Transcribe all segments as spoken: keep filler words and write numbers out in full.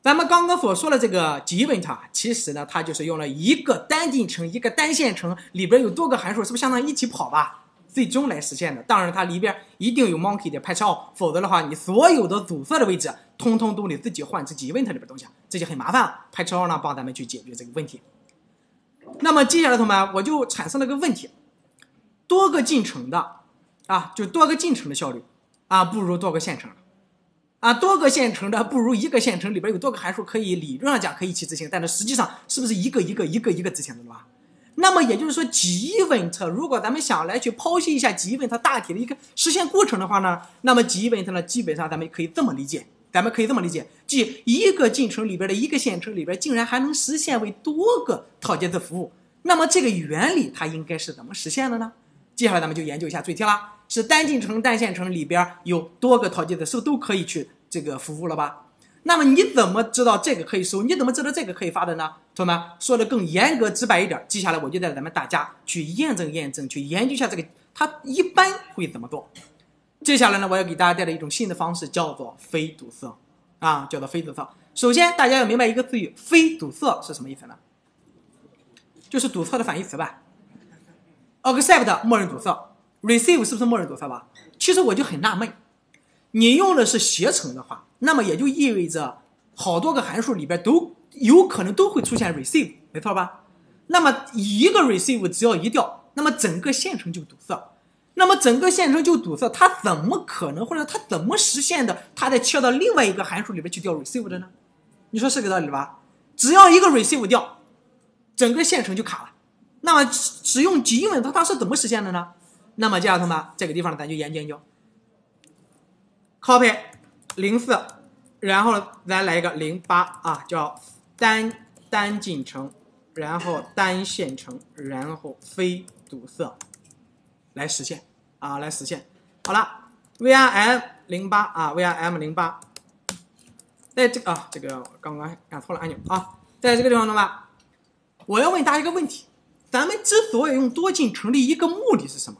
咱们刚刚所说的这个 given 啊，其实呢，它就是用了一个单进程、一个单线程，里边有多个函数，是不是相当于一起跑吧？最终来实现的。当然，它里边一定有 monkey 的 patch out， 否则的话，你所有的阻塞的位置，通通都得自己换成 given 里边东西，这就很麻烦了。patch out 呢，帮咱们去解决这个问题。那么接下来，同学们，我就产生了个问题：多个进程的啊，就多个进程的效率啊，不如多个线程的。啊，多个线程的不如一个线程里边有多个函数可以理论上讲可以一起执行，但是实际上是不是一个一个一个一个执行的吧？那么也就是说 ，given 如果咱们想来去剖析一下 given 大体的一个实现过程的话呢，那么 given 呢基本上咱们可以这么理解，咱们可以这么理解，即一个进程里边的一个线程里边竟然还能实现为多个套接字服务，那么这个原理它应该是怎么实现的呢？接下来咱们就研究一下最题啦。是单进程、单线程里边有多个套接字，是不是都可以去这个服务了吧？那么你怎么知道这个可以收？你怎么知道这个可以发的呢？同学们说的更严格直白一点，接下来我就带咱们大家去验证验证，去研究一下这个它一般会怎么做。接下来呢，我要给大家带来一种新的方式，叫做非堵塞啊，叫做非堵塞。首先，大家要明白一个词语，非堵塞是什么意思呢？就是堵塞的反义词吧。accept 默认堵塞。receive 是不是默认堵塞吧？其实我就很纳闷，你用的是携程的话，那么也就意味着好多个函数里边都有可能都会出现 receive， 没错吧？那么一个 receive 只要一掉，那么整个线程就堵塞。那么整个线程就堵塞，它怎么可能或者它怎么实现的？它再切到另外一个函数里边去掉 receive 的呢？你说是个道理吧？只要一个 receive 掉，整个线程就卡了。那么使用given它它是怎么实现的呢？那么，接下来同学们，这个地方呢，咱就研究研究。copy 零四，然后咱来一个零八啊，叫单单进程，然后单线程，然后非堵塞，来实现啊，来实现。好了 ，V R M 零八啊 ，V R M 零八，在这个啊，这个刚刚按错了按钮啊，在这个地方同学们，我要问大家一个问题：咱们之所以用多进程的一个目的是什么？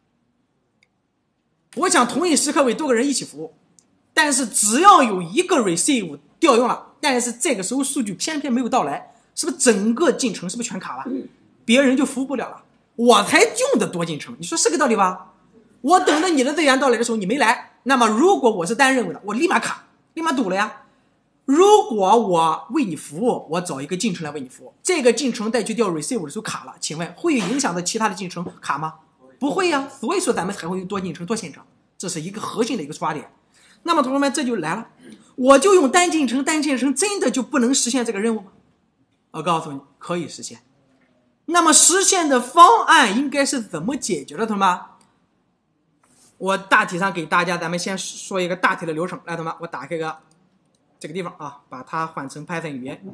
我想同一时刻为多个人一起服务，但是只要有一个 receive 调用了，但是这个时候数据偏偏没有到来，是不是整个进程是不是全卡了？别人就服务不了了，我才用的多进程，你说是个道理吧？我等着你的资源到来的时候你没来，那么如果我是单任务的，我立马卡，立马堵了呀。如果我为你服务，我找一个进程来为你服务，这个进程再去调 receive 的时候卡了，请问会影响到其他的进程卡吗？不会呀，所以说咱们才会用多进程多线程，这是一个核心的一个出发点。那么同学们，这就来了，我就用单进程单线程真的就不能实现这个任务吗？我告诉你，可以实现。那么实现的方案应该是怎么解决的，同学们？我大体上给大家，咱们先说一个大体的流程。来，同学们，我打开个这个地方啊，把它换成 Python 语言。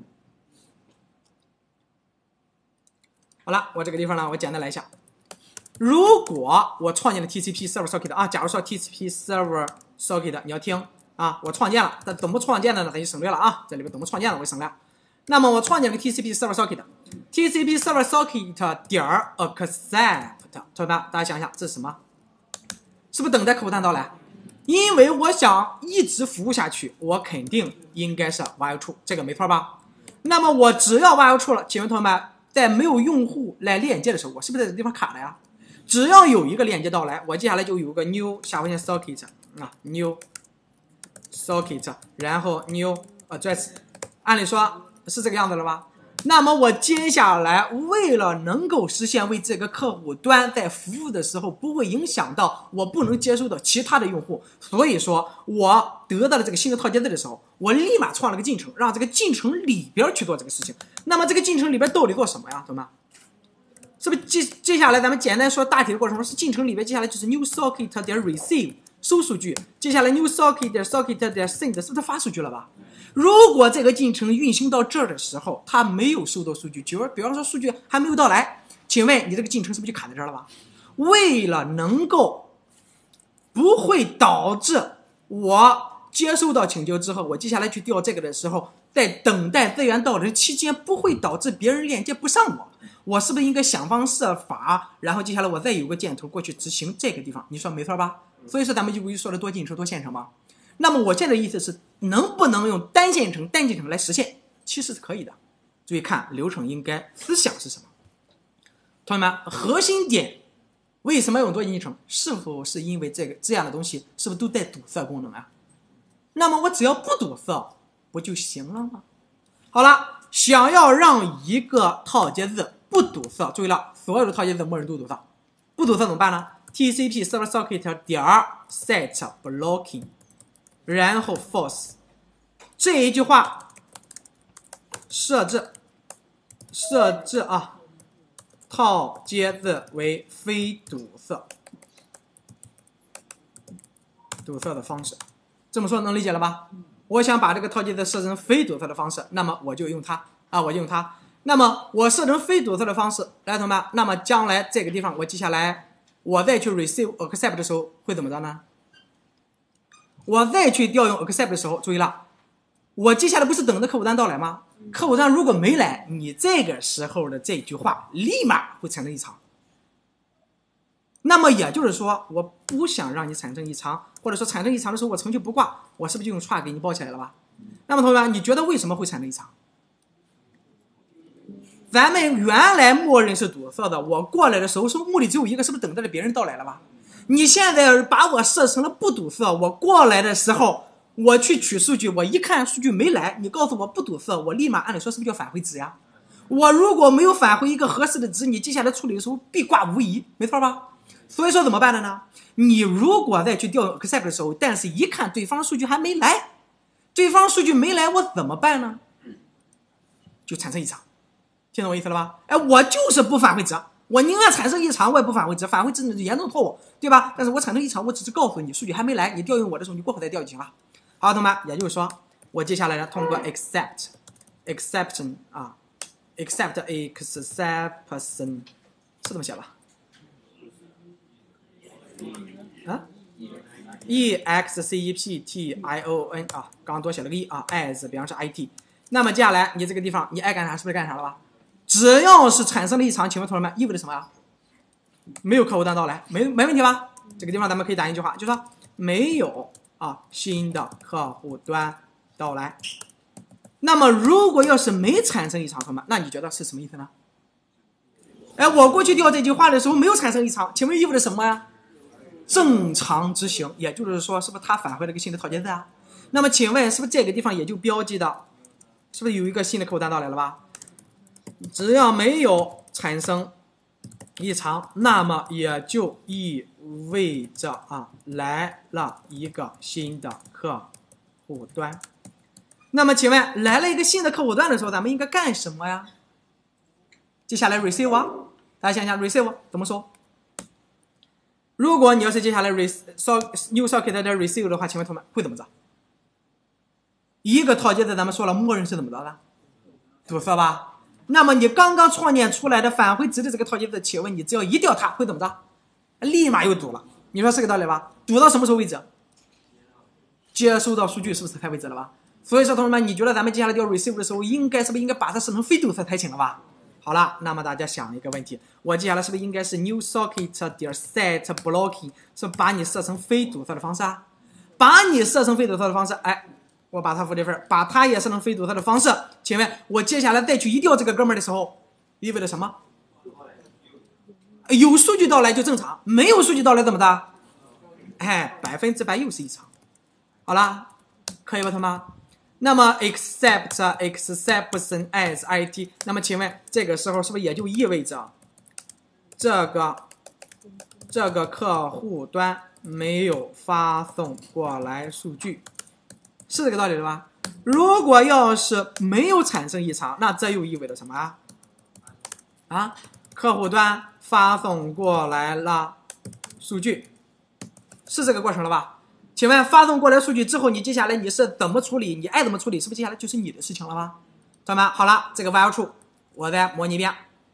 好了，我这个地方呢，我简单来一下。如果我创建了 T C P Server Socket 啊，假如说 T C P Server Socket 你要听啊，我创建了，但怎么创建的呢？咱就省略了啊，这里边怎么创建的我就省略。那么我创建了个 T C P Server Socket，T C P Server Socket 点 accept， 同学们大家想想这是什么？是不是等待客户端到来？因为我想一直服务下去，我肯定应该是 while true， 这个没错吧？那么我只要 while true 了，请问同学们，在没有用户来链接的时候，我是不是在这个地方卡了呀？只要有一个链接到来，我接下来就有个 new 下划线 socket 啊 new socket， 然后 new address， 按理说是这个样子了吧？那么我接下来为了能够实现为这个客户端在服务的时候不会影响到我不能接收到其他的用户，所以说我得到了这个新的套接字的时候，我立马创了个进程，让这个进程里边去做这个事情。那么这个进程里边到底做什么呀，同学们？是不是接接下来咱们简单说大体的过程是进程里边接下来就是 new socket 点 receive 收数据，接下来 new socket 点 socket 点 send 是不是发数据了吧？如果这个进程运行到这儿的时候，它没有收到数据，就比方说数据还没有到来，请问你这个进程是不是就卡在这儿了吧？为了能够不会导致我接收到请求之后，我接下来去调这个的时候，在等待资源到来期间不会导致别人链接不上我，我是不是应该想方设法，然后接下来我再有个箭头过去执行这个地方？你说没错吧？所以说咱们就不是说的多进程多线程吗？ 那么我现在的意思是，能不能用单线程、单进程来实现？其实是可以的。注意看流程应该思想是什么？同学们，核心点为什么要用多进程？是否是因为这个这样的东西是不是都带堵塞功能啊？那么我只要不堵塞不就行了吗？好了，想要让一个套接字不堵塞，注意了，所有的套接字默认都堵塞，不堵塞怎么办呢 ？T C P server socket 点 set blocking， 然后 false 这一句话设置设置啊，套接字为非堵塞，堵塞的方式。这么说能理解了吧？我想把这个套接字设成非堵塞的方式，那么我就用它啊，我就用它。那么我设成非堵塞的方式，来，同学们，那么将来这个地方我记下来，我再去 receive accept 的时候会怎么着呢？我再去调用 accept 的时候，注意了，我接下来不是等着客户端到来吗？客户端如果没来，你这个时候的这句话立马会产生异常。那么也就是说，我不想让你产生异常，或者说产生异常的时候我程序不挂，我是不是就用 try 给你包起来了吧？那么同学们，你觉得为什么会产生异常？咱们原来默认是堵塞的，我过来的时候是目的只有一个，是不是等待着别人到来了吧？你现在把我设成了不堵塞，我过来的时候我去取数据，我一看数据没来，你告诉我不堵塞，我立马按理说是不是就返回值呀？我如果没有返回一个合适的值，你接下来处理的时候必挂无疑，没错吧？所以说怎么办的呢？你如果再去调用 accept 的时候，但是一看对方数据还没来，对方数据没来，我怎么办呢？就产生异常，听懂我意思了吧？哎，我就是不返回值，我宁愿产生异常，我也不返回值，返回值严重错误，对吧？但是我产生异常，我只是告诉你数据还没来，你调用我的时候，你过会再调就行了。好，同学们，也就是说，我接下来呢，通过 accept exception 啊 ，accept exception 是这么写吧？啊 ，e x c e p t i o n 啊，刚刚多写了个 e 啊 ，as 比方说 it。那么接下来你这个地方你爱干啥是不是干啥了吧？只要是产生了异常，请问同学们意味着什么呀？没有客户端到来，没没问题吧？这个地方咱们可以打一句话，就说没有啊新的客户端到来。那么如果要是没产生异常，同学们，那你觉得是什么意思呢？哎，我过去调这句话的时候没有产生异常，请问意味着什么呀？正常执行，也就是说，是不是它返回了一个新的套接字啊？那么请问，是不是这个地方也就标记的，是不是有一个新的客户端到来了吧？只要没有产生异常，那么也就意味着啊，来了一个新的客户端。那么请问，来了一个新的客户端的时候，咱们应该干什么呀？接下来 receive 啊，大家想想 receive 怎么说？如果你要是接下来 new socket 的 receive 的话，请问同学们会怎么着？一个套接字咱们说了，默认是怎么着的？堵塞吧？那么你刚刚创建出来的返回值的这个套接字，请问你只要一调它会怎么着？立马又堵了。你说是个道理吧？堵到什么时候为止？接收到数据是不是才为止了吧？所以说同学们，你觉得咱们接下来调 receive 的时候，应该是不是应该把它设成非堵塞才行了吧？好了，那么大家想一个问题，我接下来是不是应该是 new socket 点 set blocking， 是把你设成非堵塞的方式啊？把你设成非堵塞的方式，哎，我把它复这份，把它也设成非堵塞的方式。请问，我接下来再去一调这个哥们儿的时候，意味着什么？有数据到来就正常，没有数据到来怎么的？哎，百分之百又是异常。好了，可以吧，同学们？那么 accept exception as it， 那么请问这个时候是不是也就意味着这个这个客户端没有发送过来数据，是这个道理了吧？如果要是没有产生异常，那这又意味着什么啊？啊，客户端发送过来了数据，是这个过程了吧？请问发送过来数据之后，你接下来你是怎么处理？你爱怎么处理，是不是接下来就是你的事情了吧？同学们，好了，这个 while true 我再模拟一遍。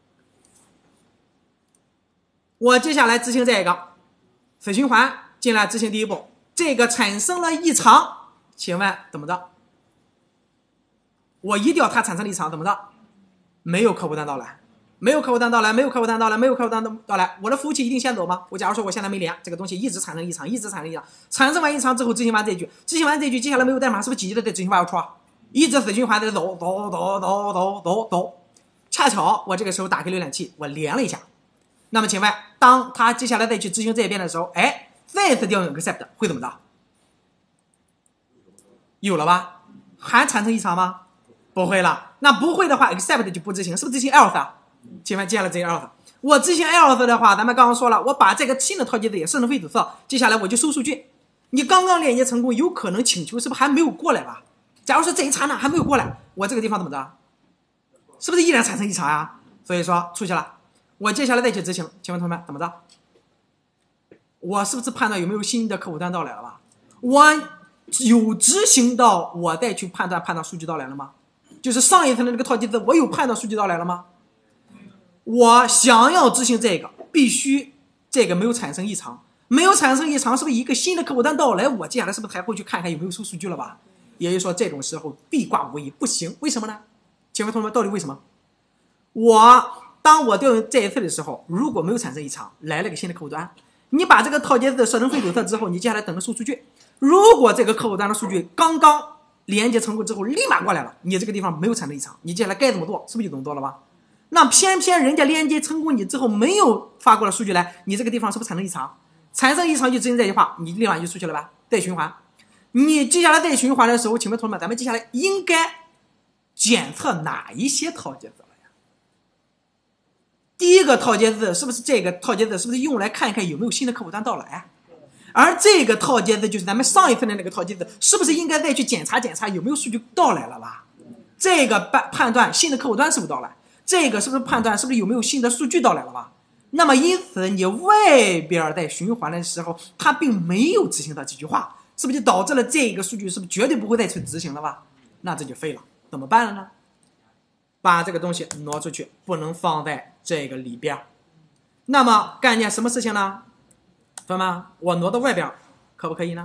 我接下来执行这个死循环，进来执行第一步，这个产生了异常，请问怎么着？我一调它产生了异常，怎么着？没有客户端到来。 没有客户端到来，没有客户端到来，没有客户端到来，我的服务器一定先走吗？我假如说我现在没连，这个东西一直产生异常，一直产生异常，产生完异常之后执行完这一句，执行完这一句，接下来没有代码，是不是积极的在执行 while true？ 一直死循环的走走走走走走走。恰巧我这个时候打开浏览器，我连了一下。那么请问，当他接下来再去执行这一遍的时候，哎，再次调用 except 会怎么着？有了吧？还产生异常吗？不会了。那不会的话 ，except 就不执行，是不是执行 else 啊？请问接下来执行 else， 我执行 else 的话，咱们刚刚说了，我把这个新的套件字也设成非主色，接下来我就收数据。你刚刚连接成功，有可能请求是不是还没有过来吧？假如说这一刹那还没有过来，我这个地方怎么着？是不是依然产生异常呀？所以说出去了，我接下来再去执行，请问同学们怎么着？我是不是判断有没有新的客户端到来了吧？我有执行到我再去判断判断数据到来了吗？就是上一层的那个套件字，我有判断数据到来了吗？我想要执行这个，必须这个没有产生异常，没有产生异常，是不是一个新的客户端到来？我接下来是不是才会去看看有没有收数据了吧？也就是说，这种时候必挂无疑，不行。为什么呢？请问同学们，到底为什么？我当我调用这一次的时候，如果没有产生异常，来了个新的客户端，你把这个套件字设成非主色之后，你接下来等着收数据。如果这个客户端的数据刚刚连接成功之后，立马过来了，你这个地方没有产生异常，你接下来该怎么做，是不是就怎么做了吧？那偏偏人家连接成功你之后没有发过来数据来，你这个地方是不是产生异常？产生异常就执行这句话，你立马就出去了吧？再循环。你接下来再循环的时候，请问同学们，咱们接下来应该检测哪一些套件字了呀？第一个套件字是不是这个套件字是不是用来看一看有没有新的客户端到来？而这个套件字就是咱们上一份的那个套件字，是不是应该再去检查检查有没有数据到来了吧？这个判判断新的客户端是不是到来？这个是不是判断是不是有没有新的数据到来了吧？那么因此你外边在循环的时候，它并没有执行到这句话，是不是就导致了这个数据是不是绝对不会再去执行了吧？那这就废了，怎么办了呢？把这个东西挪出去，不能放在这个里边。那么干件什么事情呢？同学们，我挪到外边可不可以呢？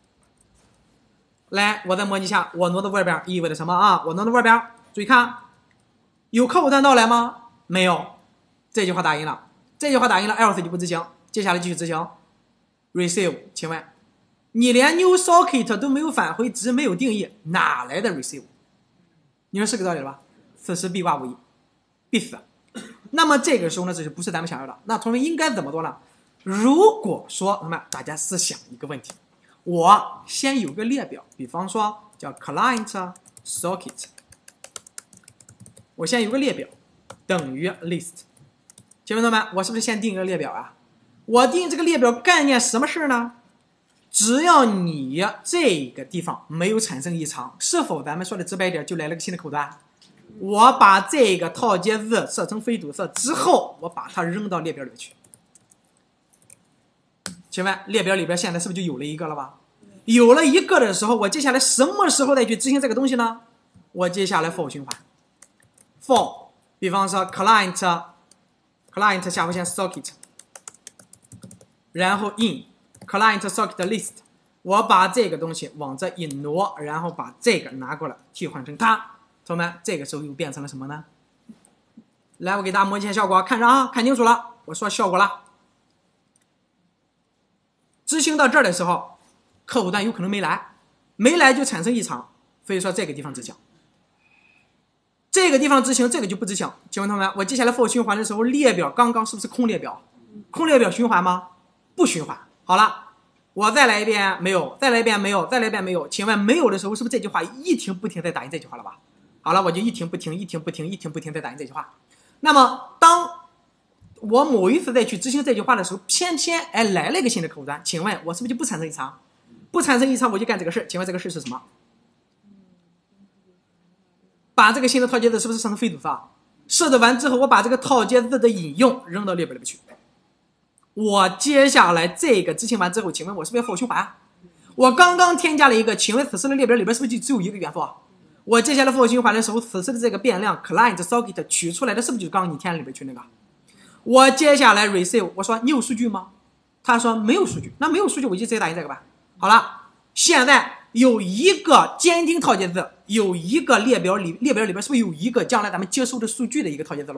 来，我再模拟一下，我挪到外边意味着什么啊？我挪到外边，注意看，有客户端到来吗？没有，这句话打印了，这句话打印了 else 就不执行，接下来继续执行 receive。请问你连 new socket 都没有返回值，没有定义，哪来的 receive？ 你说是个道理了吧？此时必挂无疑，必死。那么这个时候呢，这就不是咱们想要的。那同学们应该怎么做呢？如果说，那么大家试想一个问题，我先有个列表，比方说叫 client socket， 我先有个列表等于 list。请问同学们，我是不是先定一个列表啊？我定这个列表干件什么事呢？只要你这个地方没有产生异常，是否咱们说的直白点，就来了个新的客户端？我把这个套件字设成非主色之后，我把它扔到列表里去。请问列表里边现在是不是就有了一个了吧？有了一个的时候，我接下来什么时候再去执行这个东西呢？我接下来 for 循环 for， 比方说 client client 下划线 socket， 然后 in client socket list， 我把这个东西往这一挪，然后把这个拿过来替换成它。同学们，这个时候又变成了什么呢？来，我给大家模拟一下效果，看着啊，看清楚了，我说效果了。执行到这儿的时候，客户端有可能没来，没来就产生异常，所以说这个地方执行，这个地方执行，这个就不执行。请问同学们，我接下来 for 循环的时候，列表刚刚是不是空列表？空列表循环吗？不循环。好了，我再来一遍，没有，再来一遍没有，再来一遍没有。请问没有的时候，是不是这句话一停不停在打印这句话了吧？好了，我就一停不停，一停不停，一停不停在打印这句话。那么当我某一次再去执行这句话的时候，偏偏哎来了一个新的客户端，请问我是不是就不产生异常？不产生异常，我就干这个事。请问这个事是什么？把这个新的套件字是不是设成非主色？设置完之后，我把这个套件字的引用扔到列表里面去。我接下来这个执行完之后，请问我是不是要 for 循环啊？我刚刚添加了一个，请问此时的列表里边是不是就只有一个元素啊？我接下来 for 循环的时候，此时的这个变量 client socket 取出来的是不是就是刚刚你填里边去那个？我接下来 receive， 我说你有数据吗？他说没有数据，那没有数据我就直接打印这个吧。好了，现在有一个监听套件字，有一个列表里列表里边是不是有一个将来咱们接收的数据的一个套件字了吧？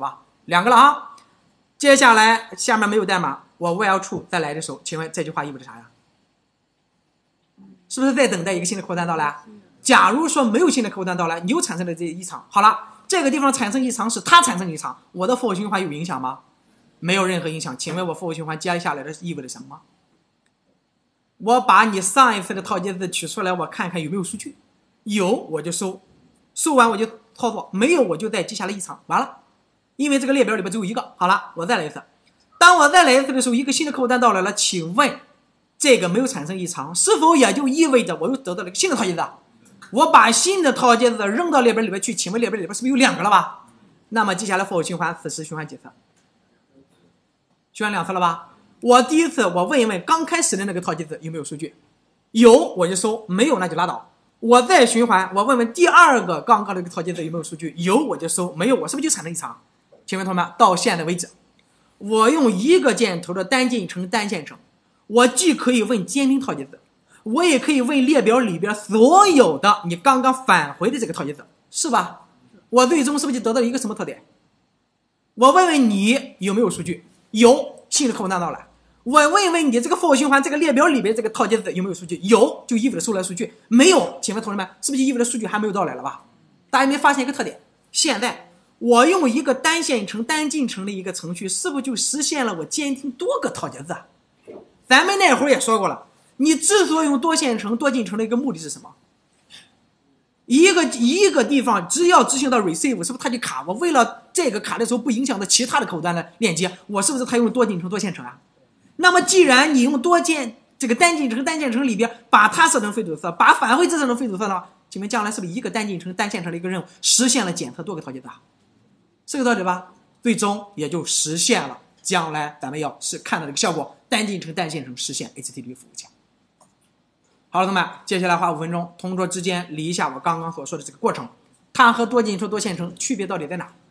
两个了啊。接下来下面没有代码，我 while true 再来的时候，请问这句话意味着啥呀？是不是在等待一个新的客户端到来？假如说没有新的客户端到来，你又产生了这异常，好了，这个地方产生异常是它产生异常，我的 for 循环有影响吗？没有任何影响。请问我 for 循环接下来的意味着什么？我把你上一次的套件字取出来，我看看有没有数据，有我就收，收完我就操作，没有我就再接下来异常，完了。因为这个列表里边只有一个，好了，我再来一次。当我再来一次的时候，一个新的客户端到来了，请问这个没有产生异常，是否也就意味着我又得到了一个新的套件字？我把新的套件字扔到列表里边去，请问列表里边是不是有两个了吧？那么接下来 for 循环，此时循环几次？循环两次了吧？我第一次我问一问刚开始的那个套件字有没有数据，有我就收，没有那就拉倒。我再循环，我问问第二个刚刚那个套件字有没有数据，有我就收，没有我是不是就产生异常？请问同学们，到现在为止，我用一个箭头的单进程单线程，我既可以问监听套件字，我也可以问列表里边所有的你刚刚返回的这个套件字，是吧？我最终是不是就得到了一个什么特点？我问问你有没有数据，有，新的客户端到来。我问问你这个 for 循环这个列表里边这个套件字有没有数据，有，就意味着收来数据，没有，请问同学们是不是意味着数据还没有到来了吧？大家有没有发现一个特点？现在我用一个单线程单进程的一个程序，是不是就实现了我监听多个套件字？咱们那会儿也说过了，你之所以用多线程多进程的一个目的是什么？一个一个地方只要执行到 receive， 是不是它就卡？我为了这个卡的时候不影响到其他的客户端的链接，我是不是它用多进程多线程啊？那么既然你用多键这个单进程单线程里边把它设成非阻塞，把返回设成非阻塞呢？请问将来是不是一个单进程单线程的一个任务实现了检测多个套件字？是个道理吧？最终也就实现了将来咱们要是看到这个效果，单进程单线程实现 H T T P 服务器。好了，同学们，接下来花五分钟，同桌之间理一下我刚刚所说的这个过程，它和多进程多线程区别到底在哪？